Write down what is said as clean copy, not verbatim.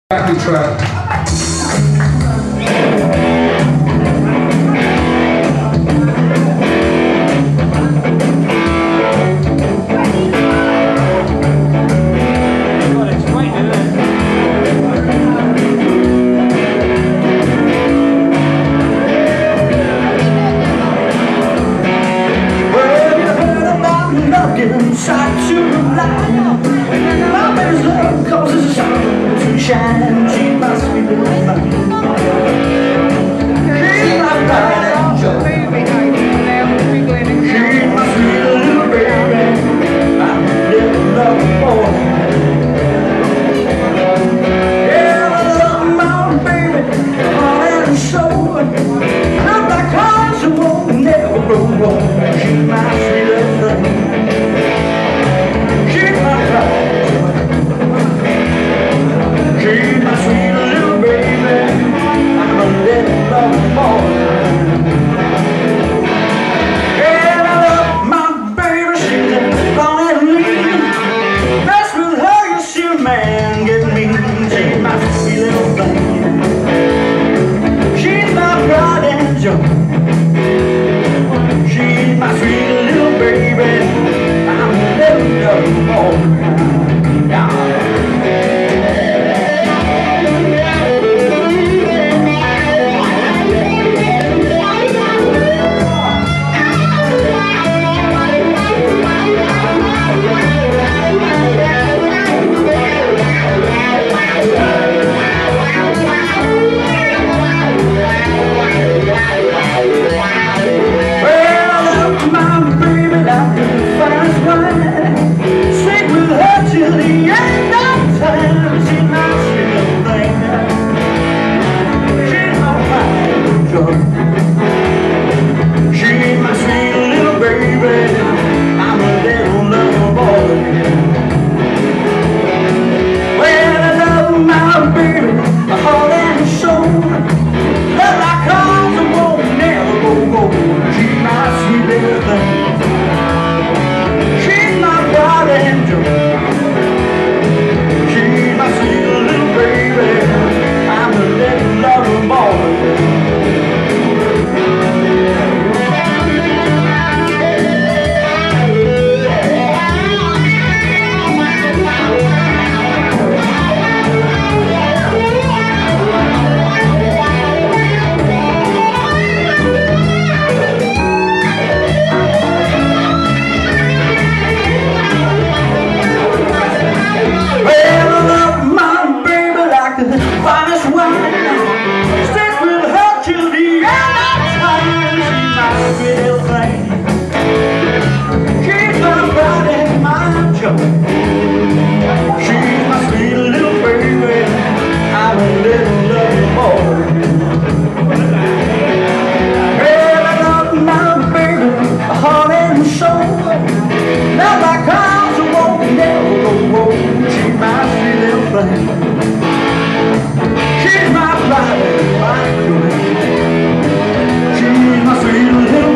Backing track. Inside to light, my baby's love causes the sun to shine. She must be the one. She's my pride and joy. She must be the little baby I'm a little love boy. Yeah, I love my baby, heart and soul. Not like cars who won't never grow old. She's my sweet little thing. She's my sweet little baby, I'm a little love boy. Yeah, I love my baby, she's a long and lean. Mess with her, you see a man get mean. She's my sweet little thing. She's my pride and joy. She's my sweet little baby, I'm a little love boy. She's my pride and my joy. She's my sweet little